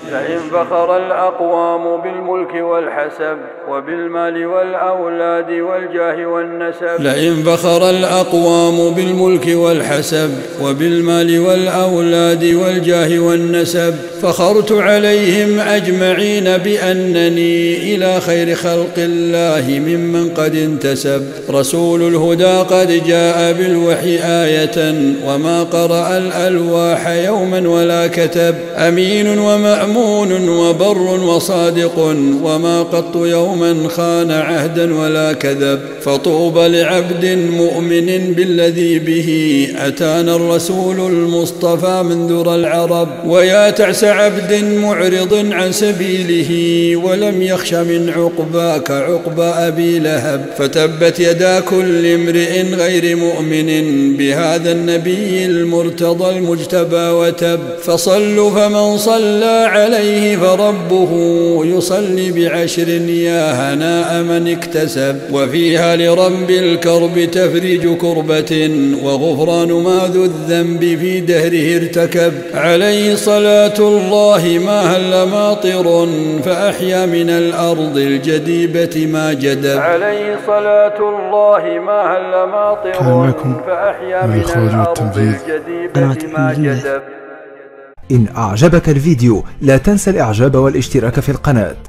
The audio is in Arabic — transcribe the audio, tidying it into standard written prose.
لئن فخر الأقوام بالملك والحسب وبالمال والأولاد والجاه والنسب. لئن فخر الأقوام بالملك والحسب وبالمال والأولاد والجاه والنسب فخرت عليهم أجمعين بأنني إلى خير خلق الله ممن قد انتسب. رسول الهدى قد جاء بالوحي آية وما قرأ الألواح يوما ولا كتب. أمين ومأمون وبر وصادق وما قط يوما خان عهدا ولا كذب. فطوبى لعبد مؤمن بالذي به أتانا الرسول المصطفى من ذرى العرب. ويا تعس عبد معرض عن سبيله ولم يخش من عقباك عقبى أبي لهب. فتبت يدا كل امرئ غير مؤمن بهذا النبي المرتضى المجتبى وتب. فصلوا فمن صلى عليه فربه يصلي بعشر يا هناء من اكتسب. وفيها لرب الكرب تفريج كربة وغفران ما ذو الذنب في دهره ارتكب. عليه صلاة الله ما هل ماطر فأحيا من الأرض الجديبة ما جدب. عليه صلاة الله ما هل ماطر فأحيا من الأرض الجديبة ما جدب. إن أعجبك الفيديو لا تنسى الإعجاب والاشتراك في القناة.